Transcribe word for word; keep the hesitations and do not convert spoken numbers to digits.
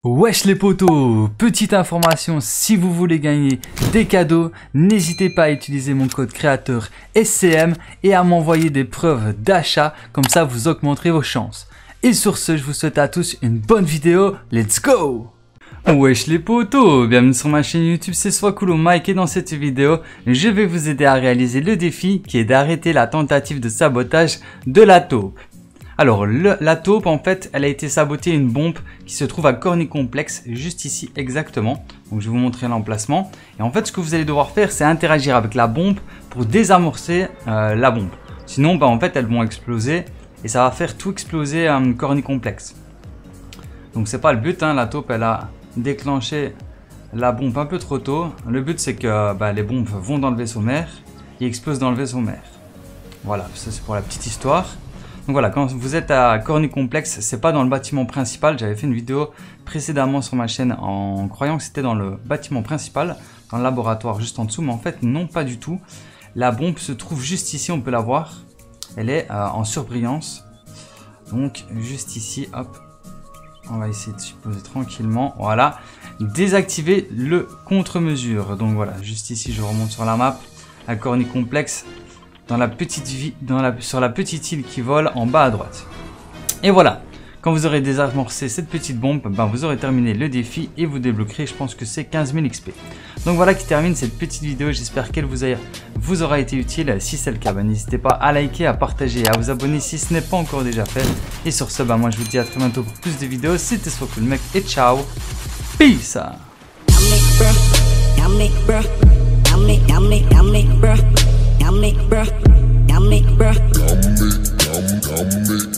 Wesh les potos, petite information, si vous voulez gagner des cadeaux, n'hésitez pas à utiliser mon code créateur S C M et à m'envoyer des preuves d'achat, comme ça vous augmenterez vos chances. Et sur ce, je vous souhaite à tous une bonne vidéo, let's go! Wesh les potos, bienvenue sur ma chaîne YouTube, c'est Swacoolo Mike et dans cette vidéo, je vais vous aider à réaliser le défi qui est d'arrêter la tentative de sabotage de la taupe. Alors le, la taupe en fait elle a été sabotée une bombe qui se trouve à Cornicomplex juste ici exactement. Donc je vais vous montrer l'emplacement et en fait ce que vous allez devoir faire c'est interagir avec la bombe pour désamorcer euh, la bombe. Sinon bah, en fait elles vont exploser et ça va faire tout exploser euh, Cornicomplex. Donc c'est pas le but, hein. La taupe elle a déclenché la bombe un peu trop tôt. Le but c'est que bah, les bombes vont dans le vaisseau mère et explosent dans le vaisseau mère. Voilà, ça c'est pour la petite histoire. Donc voilà, quand vous êtes à Cornicomplex, c'est pas dans le bâtiment principal. J'avais fait une vidéo précédemment sur ma chaîne en croyant que c'était dans le bâtiment principal, dans le laboratoire juste en dessous, mais en fait non, pas du tout. La bombe se trouve juste ici, on peut la voir. Elle est euh, en surbrillance. Donc juste ici, hop, on va essayer de se poser tranquillement. Voilà, désactiver le contre-mesure. Donc voilà, juste ici, je remonte sur la map à Cornicomplex. Dans la petite vie, dans la, sur la petite île qui vole en bas à droite. Et voilà, quand vous aurez désamorcé cette petite bombe, ben vous aurez terminé le défi et vous débloquerez, je pense que c'est quinze mille X P. Donc voilà qui termine cette petite vidéo, j'espère qu'elle vous, vous aura été utile. Si c'est le cas, ben n'hésitez pas à liker, à partager et à vous abonner si ce n'est pas encore déjà fait. Et sur ce, ben moi je vous dis à très bientôt pour plus de vidéos. C'était Swacoolo mec et ciao, peace. Yummy, bruh. Yummy, bruh. Yummy, bruh.